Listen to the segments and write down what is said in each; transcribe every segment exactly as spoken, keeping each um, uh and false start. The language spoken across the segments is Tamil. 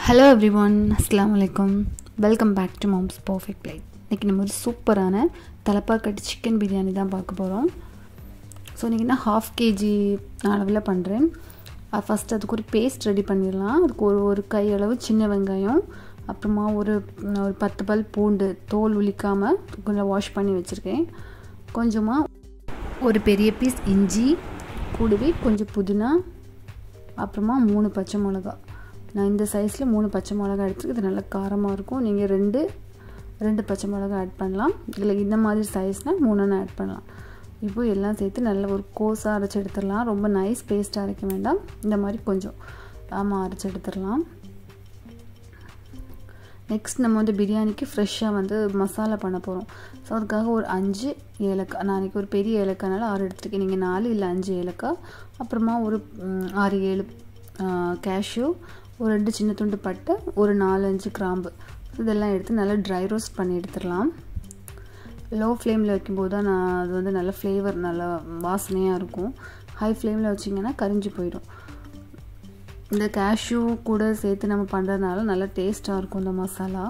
Hello everyone, Assalamu alaikum. Welcome back to Mom's Perfect Plate. இன்னைக்கு நம்ம ஒரு சூப்பரான தலப்பாக்கட்டி சிக்கன் பிரியாணி தான் பார்க்க போகிறோம். ஸோ இன்றைக்கி நான் ஹாஃப் கேஜி அளவில் பண்ணுறேன். ஃபஸ்ட்டு அதுக்கு ஒரு பேஸ்ட் ரெடி பண்ணிடலாம். அதுக்கு ஒரு ஒரு கை அளவு சின்ன வெங்காயம், அப்புறமா ஒரு ஒரு பத்து பல் பூண்டு தோல் உளிக்காமல் கொஞ்சம் வாஷ் பண்ணி வச்சுருக்கேன். கொஞ்சமாக ஒரு பெரிய பீஸ் இஞ்சி, கூடவே கொஞ்சம் புதினா, அப்புறமா மூணு பச்சை மிளகா. நான் இந்த சைஸில் மூணு பச்சை மிளகா எடுத்துருக்கு. இது நல்லா காரமாக இருக்கும். நீங்கள் ரெண்டு ரெண்டு பச்சை மிளகா ஆட் பண்ணலாம். இல்லை இந்த மாதிரி சைஸ்னால் மூணுன்னு ஆட் பண்ணலாம். இப்போ எல்லாம் சேர்த்து நல்ல ஒரு கோஸாக அரைச்சி எடுத்துடலாம். ரொம்ப நைஸ் பேஸ்ட்டாக அரைக்க வேண்டாம். இந்த மாதிரி கொஞ்சம் ஆமாம் அரைச்சி எடுத்துடலாம். நெக்ஸ்ட் நம்ம வந்து பிரியாணிக்கு ஃப்ரெஷ்ஷாக வந்து மசாலா பண்ண போகிறோம். ஸோ அதுக்காக ஒரு அஞ்சு ஏலக்காய், நான் இன்றைக்கி ஒரு பெரிய ஏலக்காய்னால ஆறு எடுத்துருக்கேன். நீங்கள் நாலு இல்லை அஞ்சு ஏலக்காய், அப்புறமா ஒரு ஆறு ஏழு கேஷ்யூ, ஒரு ரெண்டு சின்ன துண்டு பட்டை, ஒரு நாலு அஞ்சு கிராம்பு, இதெல்லாம் எடுத்து நல்லா ட்ரை ரோஸ்ட் பண்ணி எடுத்துடலாம். லோ ஃப்ளேமில் வைக்கும்போது தான் நான் அது வந்து நல்ல ஃப்ளேவர் நல்லா வாசனையாக இருக்கும். ஹை ஃப்ளேமில் வச்சிங்கன்னா கரிஞ்சு போயிடும். இந்த கேஷ்யூ கூட சேர்த்து நம்ம பண்ணுறதுனால நல்லா டேஸ்ட்டாக இருக்கும் இந்த மசாலா.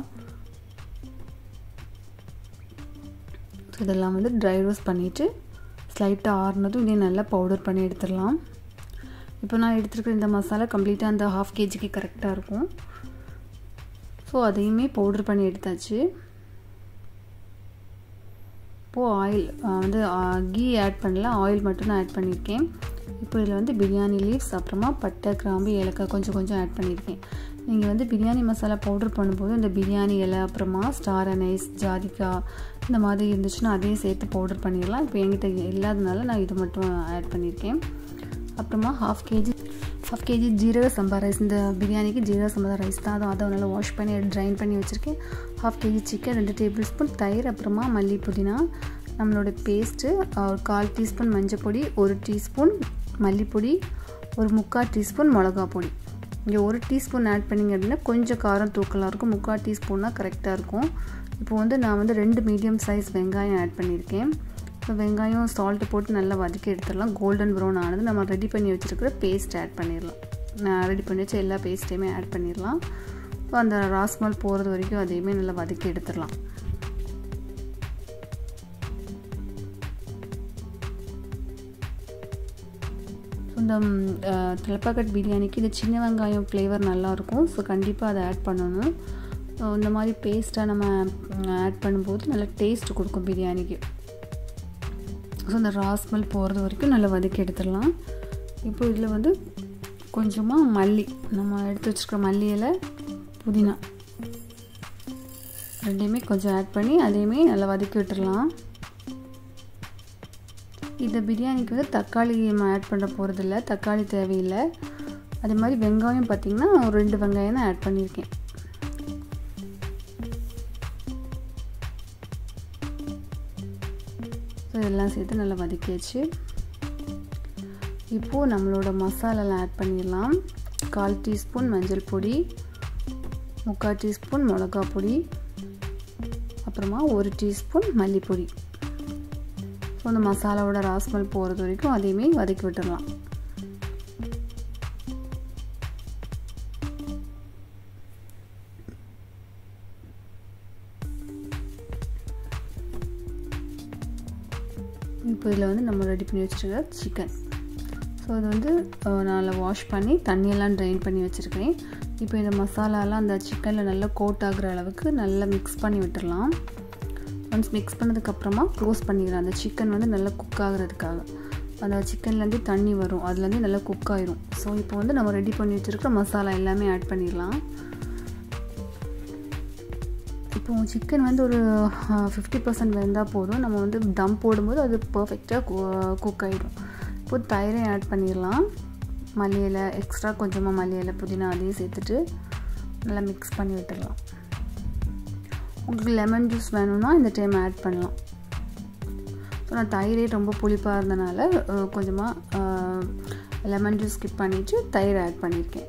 ஸோ இதெல்லாம் வந்து ட்ரை ரோஸ்ட் பண்ணிவிட்டு ஸ்லைட்டாக ஆறுனதும் இதே நல்லா பவுடர் பண்ணி எடுத்துடலாம். இப்போ நான் எடுத்துருக்கிற இந்த மசாலா கம்ப்ளீட்டாக அந்த ஹாஃப் கேஜிக்கு கரெக்டாக இருக்கும். ஸோ அதையுமே பவுடர் பண்ணி எடுத்தாச்சு. இப்போது ஆயில் வந்து கீ ஆட் பண்ணல, ஆயில் மட்டும் நான் ஆட் பண்ணியிருக்கேன். இப்போ இதில் வந்து பிரியாணி லீவ்ஸ், அப்புறமா பட்டை கிராம்பு ஏலக்காய் கொஞ்சம் கொஞ்சம் ஆட் பண்ணியிருக்கேன். நீங்கள் வந்து பிரியாணி மசாலா பவுடர் பண்ணும்போது இந்த பிரியாணி இலை, அப்புறமா ஸ்டார் அனைஸ், ஜாதிக்காய் இந்த மாதிரி இருந்துச்சுன்னா அதையும் சேர்த்து பவுடர் பண்ணிடலாம். இப்போ என்கிட்ட இல்லாதனால நான் இது மட்டும் ஆட் பண்ணியிருக்கேன். அப்புறமா ஹாஃப் கேஜி ஹாஃப் கேஜி ஜீரக சம்பா ரைஸ். இந்த பிரியாணிக்கு ஜீரக சம்பா ரைஸ் தான். அதை அதை நல்லா வாஷ் பண்ணி ட்ரைன் பண்ணி வச்சுருக்கேன். ஹாஃப் கேஜி சிக்கன், ரெண்டு டேபிள் ஸ்பூன் தயிர், அப்புறமா மல்லி புதினா, நம்மளோட பேஸ்ட்டு, ஒரு கால் டீஸ்பூன் மஞ்சள் பொடி, ஒரு டீஸ்பூன் மல்லிப்பொடி, ஒரு முக்கால் டீஸ்பூன் மிளகா பொடி. இங்கே ஒரு டீஸ்பூன் ஆட் பண்ணிங்க அப்படின்னா கொஞ்சம் காரம் தூக்கலாக இருக்கும். முக்கால் டீஸ்பூன்னா கரெக்டாக இருக்கும். இப்போ வந்து நான் வந்து ரெண்டு மீடியம் சைஸ் வெங்காயம் ஆட் பண்ணியிருக்கேன். இப்போ வெங்காயம் சால்ட்டு போட்டு நல்லா வதக்கி எடுத்துடலாம். கோல்டன் ப்ரௌன் ஆனது நம்ம ரெடி பண்ணி வச்சுருக்கிற பேஸ்ட் ஆட் பண்ணிடலாம். நான் ரெடி பண்ணி வச்ச எல்லா பேஸ்ட்டையுமே ஆட் பண்ணிடலாம். இப்போ அந்த ராஸ்மல் போகிறது வரைக்கும் அதையுமே நல்லா வதக்கி எடுத்துடலாம். இந்த தலப்பாக்கட் பிரியாணிக்கு இந்த சின்ன வெங்காயம் ஃப்ளேவர் நல்லாயிருக்கும். ஸோ கண்டிப்பாக அதை ஆட் பண்ணணும். இந்த மாதிரி பேஸ்ட்டாக நம்ம ஆட் பண்ணும்போது நல்லா டேஸ்ட் கொடுக்கும் பிரியாணிக்கு. ஸோ இந்த ராஸ்மல் போகிறது வரைக்கும் நல்லா வதக்கி எடுத்துடலாம். இப்போ இதில் வந்து கொஞ்சமாக மல்லி, நம்ம எடுத்து வச்சுருக்கிற மல்லி இலை, புதினா ரெண்டையுமே கொஞ்சம் ஆட் பண்ணி அதையுமே நல்லா வதக்கி விட்டுடலாம். இந்த பிரியாணிக்கு வந்து தக்காளி நம்ம ஆட் பண்ண போகிறதில்ல, தக்காளி தேவையில்லை. அதே மாதிரி வெங்காயம் பார்த்திங்கன்னா ஒரு ரெண்டு வெங்காயம் தான் ஆட் பண்ணியிருக்கேன். ஸோ இதெல்லாம் சேர்த்து நல்லா வதக்கியாச்சு. இப்போது நம்மளோட மசாலாலாம் ஆட் பண்ணிடலாம். கால் டீஸ்பூன் மஞ்சள் பொடி, முக்கால் டீஸ்பூன் மிளகா பொடி, அப்புறமா ஒரு டீஸ்பூன் மல்லிப்பொடி. ஸோ அந்த மசாலாவோட ராஸ்மல் போகிறது வரைக்கும் அதையுமே வதக்கி விட்டுடலாம். இப்போ இதில் வந்து நம்ம ரெடி பண்ணி வச்சுருக்க சிக்கன். ஸோ இது வந்து நல்லா வாஷ் பண்ணி தண்ணியெல்லாம் ட்ரைன் பண்ணி வச்சுருக்கேன். இப்போ இந்த மசாலாலாம் அந்த சிக்கனில் நல்லா கோட் ஆகிற அளவுக்கு நல்லா மிக்ஸ் பண்ணி விட்டுடலாம். ஒன்ஸ் மிக்ஸ் பண்ணதுக்கப்புறமா க்ளோஸ் பண்ணிக்கலாம். அந்த சிக்கன் வந்து நல்லா குக் ஆகிறதுக்காக அந்த சிக்கன்லேருந்து தண்ணி வரும், அதுலேருந்து நல்லா குக் ஆகிரும். ஸோ இப்போ வந்து நம்ம ரெடி பண்ணி வச்சுருக்க மசாலா எல்லாமே ஆட் பண்ணிடலாம். இப்போ சிக்கன் வந்து ஒரு ஃபிஃப்டி பர்சன்ட் வெந்தால் போதும். நம்ம வந்து தம் போடும்போது அது பர்ஃபெக்டாக குக் ஆகிடும். இப்போ தயிரை ஆட் பண்ணிடலாம். மல்லி இலை எக்ஸ்ட்ரா கொஞ்சமாக மல்லி இலை, புதினா அதையும் சேர்த்துட்டு நல்லா மிக்ஸ் பண்ணி விட்டுடலாம். உங்களுக்கு லெமன் ஜூஸ் வேணும்னா இந்த டைம் ஆட் பண்ணலாம். ஸோ நான் தயிரே ரொம்ப புளிப்பாக இருந்தனால கொஞ்சமாக லெமன் ஜூஸ் ஸ்கிப் பண்ணிவிட்டு தயிர் ஆட் பண்ணியிருக்கேன்.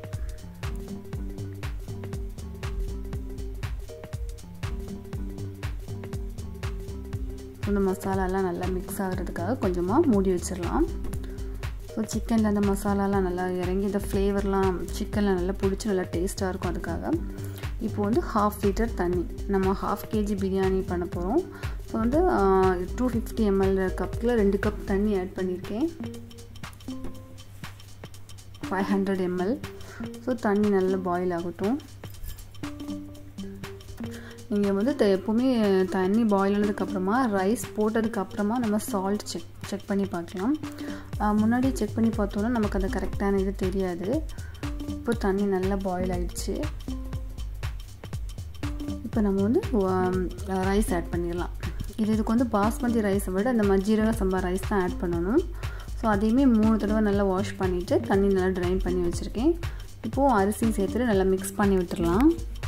இந்த மசாலாலாம் நல்லா மிக்ஸ் ஆகிறதுக்காக கொஞ்சமாக மூடி வச்சிடலாம். ஸோ சிக்கனில் அந்த மசாலாலாம் நல்லா இறங்கி இந்த ஃப்ளேவர்லாம் சிக்கனில் நல்லா பிடிச்சி நல்லா டேஸ்ட்டாக இருக்கும். அதுக்காக இப்போ வந்து ஹாஃப் லிட்டர் தண்ணி, நம்ம ஹாஃப் கேஜி பிரியாணி பண்ண போகிறோம். ஸோ வந்து டூ ஃபிஃப்டி எம்எல் கப்பில் ரெண்டு கப் தண்ணி ஆட் பண்ணியிருக்கேன், ஃபைவ் ஹண்ட்ரட் எம்எல். ஸோ தண்ணி நல்லா பாயில் ஆகட்டும். நீங்கள் வந்து எப்போவுமே தண்ணி பாயில் ஆனதுக்கப்புறமா ரைஸ் போட்டதுக்கப்புறமா நம்ம சால்ட் செக் செக் பண்ணி பார்க்கலாம். முன்னாடி செக் பண்ணி பார்த்தோன்னா நமக்கு அது கரெக்டான இது தெரியாது. இப்போ தண்ணி நல்லா பாயில் ஆகிடுச்சு. இப்போ நம்ம வந்து ரைஸ் ஆட் பண்ணிடலாம். இது இதுக்கு வந்து பாஸ்மதி ரைஸை விட அந்த மஜ்ஜீரக சம்பா ரைஸ் தான் ஆட் பண்ணணும். ஸோ அதையுமே மூணு தடவை நல்லா வாஷ் பண்ணிவிட்டு தண்ணி நல்லா ட்ரைன் பண்ணி வச்சுருக்கேன். இப்போது அரிசி சேர்த்துட்டு நல்லா மிக்ஸ் பண்ணி விட்டுடலாம்.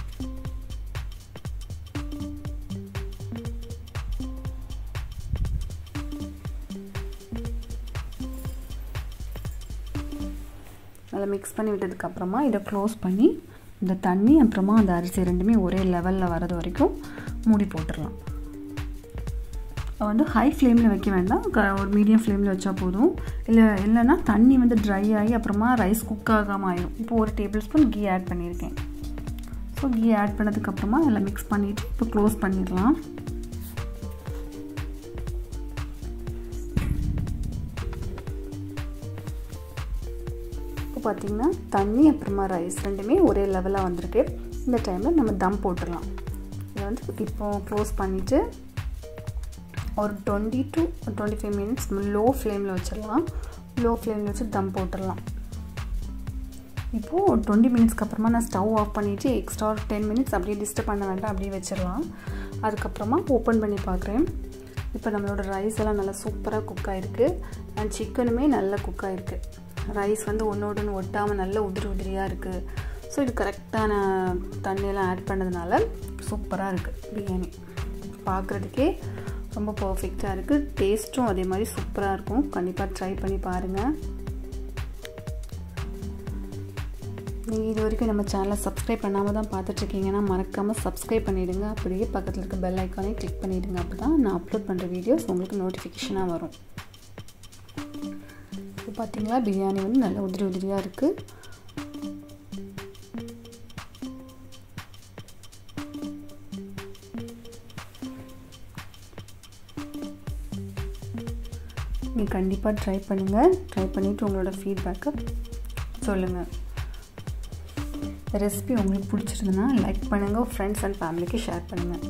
நல்லா மிக்ஸ் பண்ணி விட்டதுக்கப்புறமா இதை க்ளோஸ் பண்ணி இந்த தண்ணி அப்புறமா அந்த அரிசி ரெண்டுமே ஒரே லெவலில் வர்றது வரைக்கும் மூடி போட்டுடலாம். வந்து ஹை ஃப்ளேமில் வைக்க வேண்டாம், ஒரு மீடியம் ஃப்ளேமில் வச்சா போதும். இல்லை இல்லைன்னா தண்ணி வந்து ட்ரை ஆகி அப்புறமா ரைஸ் குக் ஆகாமல் ஆயிடும். இப்போ ஒரு டேபிள் ஸ்பூன் கீ ஆட் பண்ணியிருக்கேன். ஸோ கீ ஆட் பண்ணதுக்கப்புறமா எல்லாம் மிக்ஸ் பண்ணிவிட்டு இப்போ க்ளோஸ் பண்ணிடலாம். இப்போ பார்த்திங்கன்னா தண்ணி அப்புறமா ரைஸ் ரெண்டுமே ஒரே லெவலாக வந்திருக்கு. இந்த டைமில் நம்ம தம் போட்டுடலாம். இதை வந்து இப்போ க்ளோஸ் பண்ணிவிட்டு ஒரு twenty to twenty five minutes low ஃப்ளேமில் வச்சிடலாம். லோ ஃப்ளேமில் வச்சு தம் போட்டுடலாம். இப்போது டுவெண்ட்டி மினிட்ஸ்க்கு அப்புறமா நான் ஸ்டவ் ஆஃப் பண்ணிவிட்டு எக்ஸ்ட்ரா ஒரு டென் மினிட்ஸ் அப்படியே டிஸ்டர்ப் பண்ண வேண்டாம், அப்படியே வச்சிடலாம். அதுக்கப்புறமா ஓப்பன் பண்ணி பார்க்குறேன். இப்போ நம்மளோட ரைஸ் எல்லாம் நல்லா சூப்பராக குக் ஆகிருக்கு. அண்ட் சிக்கனுமே நல்லா குக் ஆகிருக்கு. ரைஸ் வந்து ஒன்றோடு ஒன்று ஒட்டாமல் நல்ல உதிரி உதிரியாக இருக்குது. ஸோ இது கரெக்டான தண்ணியெல்லாம் ஆட் பண்ணதுனால சூப்பராக இருக்குது பிரியாணி. பார்க்குறதுக்கே ரொம்ப பர்ஃபெக்டாக இருக்குது. டேஸ்ட்டும் அதே மாதிரி சூப்பராக இருக்கும். கண்டிப்பாக ட்ரை பண்ணி பாருங்கள். நீங்கள் இது வரைக்கும் நம்ம சேனலை சப்ஸ்கிரைப் பண்ணாமல் தான் பார்த்துட்ருக்கீங்கன்னா மறக்காமல் சப்ஸ்கிரைப் பண்ணிவிடுங்க. அப்படியே பக்கத்தில் இருக்க பெல் ஐக்கானே கிளிக் பண்ணிவிடுங்க. அப்போ தான் நான் அப்லோட் பண்ணுற வீடியோஸ் உங்களுக்கு நோட்டிஃபிகேஷனாக வரும். இப்போ பார்த்தீங்களா பிரியாணி வந்து நல்ல உதிரி உதிரியாக இருக்குது. நீங்கள் கண்டிப்பாக ட்ரை பண்ணுங்கள். ட்ரை பண்ணிவிட்டு உங்களோட ஃபீட்பேக்கை சொல்லுங்கள். ரெசிபி உங்களுக்கு பிடிச்சிருந்ததுன்னா லைக் பண்ணுங்கள், ஃப்ரெண்ட்ஸ் அண்ட் ஃபேமிலிக்கு ஷேர் பண்ணுங்கள்.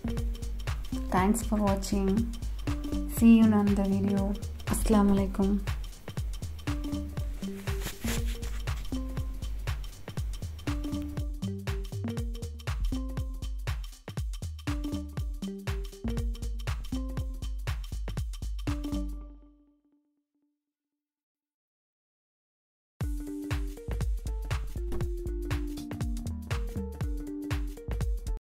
தேங்க்ஸ் ஃபார் வாட்சிங். See you in another video. Assalamu alaikum.